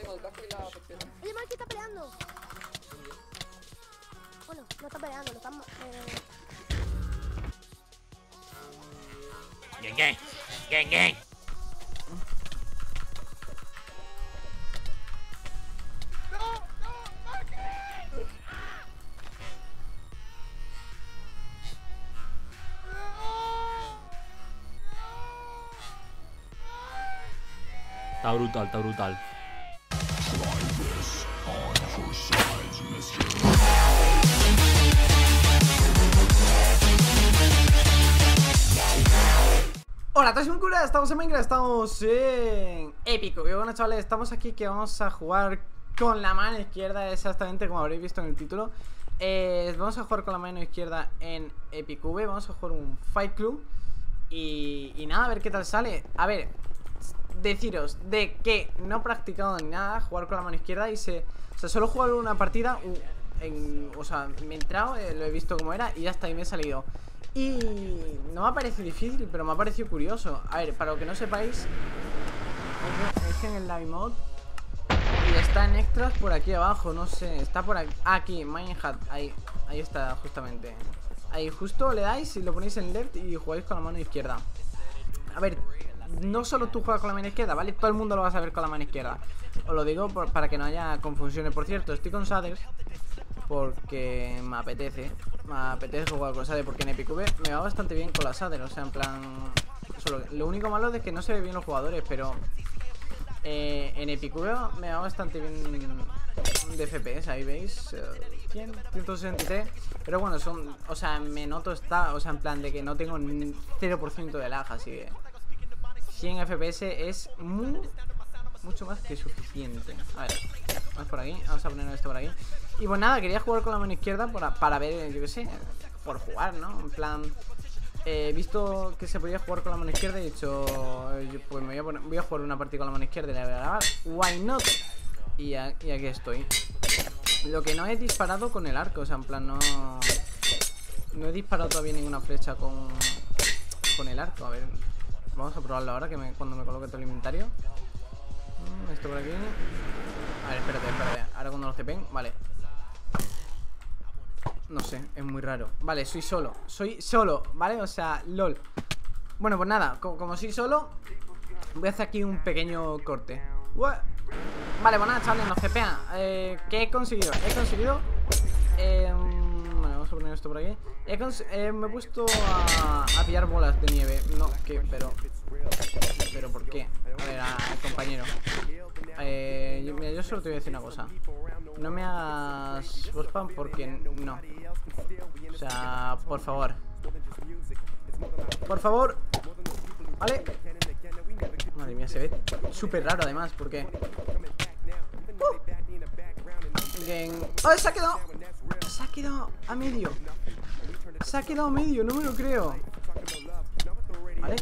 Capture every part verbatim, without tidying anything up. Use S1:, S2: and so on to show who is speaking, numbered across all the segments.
S1: uno, el casco y la pechera.
S2: Oye, Marky está peleando. Bueno, no está peleando, lo están... Eh...
S3: Gang, gang. Gang, gang. Está brutal, está brutal.
S4: Hola a todos, soy Cura, estamos en Minecraft, estamos en épico. Y bueno, chavales, estamos aquí que vamos a jugar con la mano izquierda, exactamente como habréis visto en el título. eh, Vamos a jugar con la mano izquierda en Epic V, vamos a jugar un Fight Club. Y, y nada, a ver qué tal sale. A ver, deciros de que no he practicado ni nada jugar con la mano izquierda y se... O sea, solo he jugado una partida, en, o sea, me he entrado, eh, lo he visto como era y ya está, y me he salido. Y no me ha parecido difícil, pero me ha parecido curioso. A ver, para lo que no sepáis, es que en el live mode y está en extras por aquí abajo, no sé, está por aquí, aquí, Minecraft, ahí, ahí está justamente. Ahí justo le dais y lo ponéis en left y jugáis con la mano izquierda. A ver, no solo tú juegas con la mano izquierda, ¿vale? Todo el mundo lo va a saber con la mano izquierda. Os lo digo por, para que no haya confusiones. Por cierto, estoy con Shaders porque me apetece. Me apetece jugar con Shaders porque en Epic V me va bastante bien con la Shaders. O sea, en plan... Solo, lo único malo es que no se ve bien los jugadores, pero... Eh, en Epic V me va bastante bien de F P S, ahí veis, eh, cien, ciento sesenta y tres. Pero bueno, son, o sea, me noto está, o sea, en plan de que no tengo cero por ciento de lag, así que cien F P S es muy, mucho más que suficiente. A ver, vamos por aquí, vamos a poner esto por aquí. Y pues nada, quería jugar con la mano izquierda para, para ver, yo qué sé, por jugar, ¿no? En plan... He eh, visto que se podía jugar con la mano izquierda y he dicho, pues me voy a, poner, voy a jugar una partida con la mano izquierda y la voy a grabar. Why not? Y, a, y aquí estoy. Lo que no he disparado con el arco, o sea, en plan no... No he disparado todavía ninguna flecha con, con el arco. A ver, vamos a probarlo ahora que me, cuando me coloque todo el inventario. Esto por aquí. A ver, espérate, espérate. Ahora cuando lo cepen, vale. No sé, es muy raro. Vale, soy solo, soy solo, ¿vale? O sea, lol. Bueno, pues nada, como, como soy solo, voy a hacer aquí un pequeño corte. What? Vale, pues nada, chavales, nos cepean. eh, ¿Qué he conseguido? He conseguido eh, Bueno, vamos a poner esto por aquí. He eh, Me he puesto a, a pillar bolas de nieve. No, ¿qué? Pero... ¿Pero por qué? A ver, a, compañero eh, yo, mira, yo solo te voy a decir una cosa. No me hagas boss spam porque no. O sea, por favor. Por favor. Vale. Madre mía, se ve súper raro además porque... Uh. ¡Oh, se ha quedado! Se ha quedado a medio. Se ha quedado a medio, no me lo creo. Vale.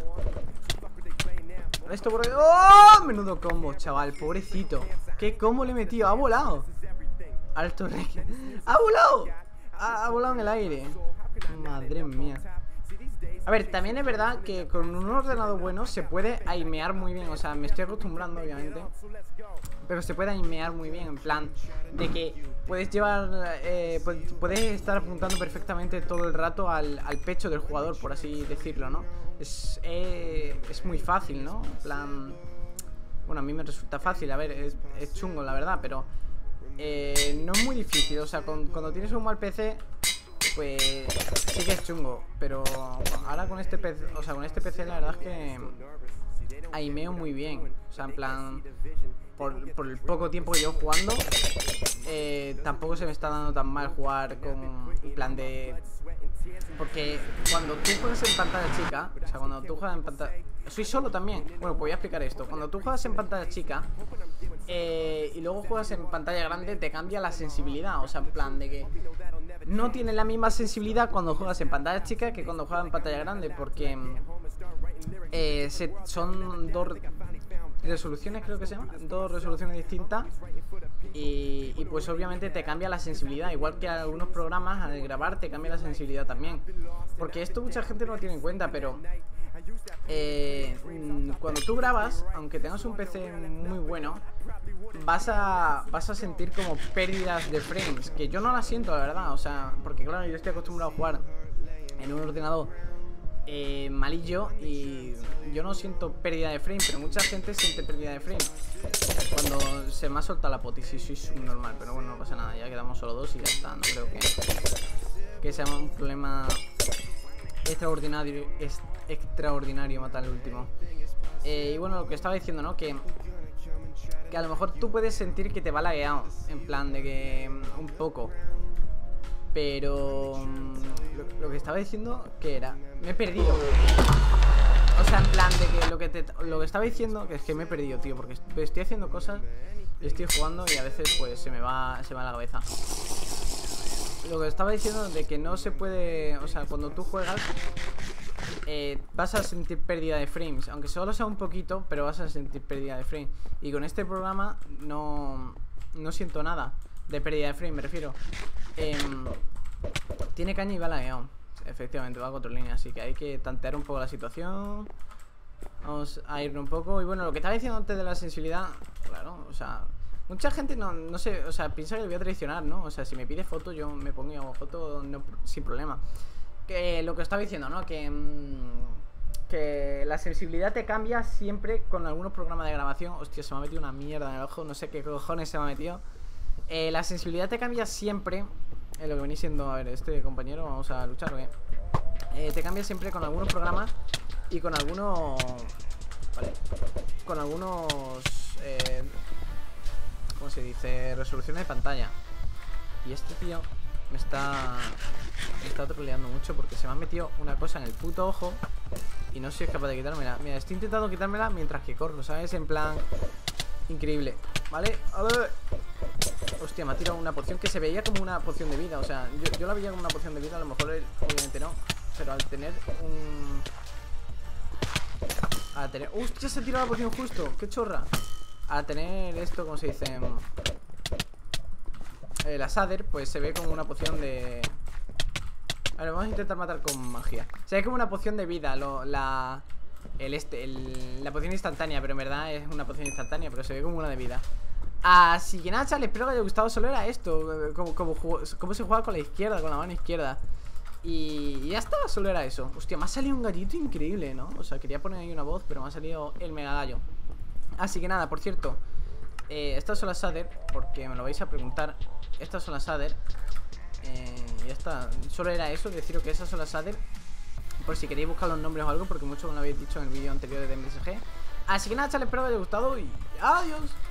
S4: Esto por... ¡Oh! Menudo combo, chaval, pobrecito. ¿Qué combo le he metido? Ha volado. Alto rey. ¡Ha volado! Ha, ha volado en el aire. Madre mía. A ver, también es verdad que con un ordenador bueno se puede aimear muy bien. O sea, me estoy acostumbrando, obviamente. Pero se puede aimear muy bien. En plan, de que puedes llevar... Eh, puedes estar apuntando perfectamente todo el rato al, al pecho del jugador, por así decirlo, ¿no? Es, eh, es muy fácil, ¿no? En plan... Bueno, a mí me resulta fácil. A ver, es, es chungo, la verdad, pero... Eh, no es muy difícil. O sea, con, cuando tienes un mal P C... Pues sí que es chungo. Pero ahora con este P C, o sea, con este P C la verdad es que aimeo muy bien. O sea, en plan, por, por el poco tiempo que llevo jugando, eh, tampoco se me está dando tan mal jugar con en plan de... Porque cuando tú juegas en pantalla chica, o sea, cuando tú juegas en pantalla... Soy solo también. Bueno, pues voy a explicar esto. Cuando tú juegas en pantalla chica eh, y luego juegas en pantalla grande, te cambia la sensibilidad. O sea, en plan de que no tienes la misma sensibilidad cuando juegas en pantalla chica que cuando juegas en pantalla grande. Porque eh, se, son dos resoluciones, creo que se llama. Dos resoluciones distintas. Y, y pues obviamente te cambia la sensibilidad. Igual que algunos programas al grabar te cambia la sensibilidad también. Porque esto mucha gente no lo tiene en cuenta, pero eh, cuando tú grabas, aunque tengas un P C muy bueno, vas a, vas a sentir como pérdidas de frames, que yo no las siento, la verdad. O sea, porque claro, yo estoy acostumbrado a jugar en un ordenador eh, malillo y yo no siento pérdida de frame, pero mucha gente siente pérdida de frame cuando se me ha soltado la poti. Si soy subnormal, pero bueno, no pasa nada, ya quedamos solo dos y ya está. No creo que, que sea un problema extraordinario, es extraordinario matar el último. Eh, y bueno, lo que estaba diciendo, ¿no? Que, que a lo mejor tú puedes sentir que te va lagueado, en plan de que un poco. Pero lo, lo que estaba diciendo, que era, me he perdido. O sea, en plan de que lo que te, lo que estaba diciendo, que es que me he perdido, tío, porque estoy haciendo cosas, estoy jugando y a veces pues se me va, se me va la cabeza. Lo que estaba diciendo de que no se puede, o sea, cuando tú juegas eh, vas a sentir pérdida de frames, aunque solo sea un poquito, pero vas a sentir pérdida de frame. Y con este programa no, no siento nada de pérdida de frame, me refiero. Eh, tiene caña y va lagueado. Efectivamente, va a cuatro líneas, así que hay que tantear un poco la situación. Vamos a ir un poco. Y bueno, lo que estaba diciendo antes de la sensibilidad, claro, o sea, mucha gente no, no sé, o sea, piensa que le voy a traicionar, ¿no? O sea, si me pide foto, yo me pongo y hago foto no, sin problema. Que lo que estaba diciendo, ¿no? Que, mmm, que la sensibilidad te cambia siempre con algunos programas de grabación. Hostia, se me ha metido una mierda en el ojo, no sé qué cojones se me ha metido. Eh, la sensibilidad te cambia siempre. Eh, lo que venís siendo, a ver, este compañero, vamos a luchar, ¿o qué? Eh, te cambia siempre con algunos programas y con algunos... Vale. Con algunos... Eh, ¿Cómo se dice? Resoluciones de pantalla. Y este tío me está... Me está troleando mucho porque se me ha metido una cosa en el puto ojo y no soy capaz de quitármela. Mira, estoy intentando quitármela mientras que corro, ¿sabes? En plan... Increíble. ¿Vale? A ver... Hostia, me ha tirado una poción que se veía como una poción de vida. O sea, yo, yo la veía como una poción de vida. A lo mejor él, obviamente no. Pero al tener un... Al tener... ¡Hostia! Se ha tirado la poción justo. ¡Qué chorra! Al tener esto, ¿cómo se dice? Eh, la Shader, pues se ve como una poción de... A ver, vamos a intentar matar con magia. Se ve como una poción de vida. Lo, la... El este... El, la poción instantánea. Pero en verdad es una poción instantánea. Pero se ve como una de vida. Así que nada, chavales, espero que os haya gustado. Solo era esto, como, como, como se juega con la izquierda, con la mano izquierda. Y ya está, solo era eso. Hostia, me ha salido un gallito increíble, ¿no? O sea, quería poner ahí una voz, pero me ha salido el mega gallo. Así que nada, por cierto, eh, estas son las Shader, porque me lo vais a preguntar. Estas son las Shader. eh, Ya está, solo era eso, deciros que esas son las Shader, por si queréis buscar los nombres o algo, porque muchos me lo habéis dicho en el vídeo anterior de D M S G. Así que nada, chavales, espero que os haya gustado y adiós.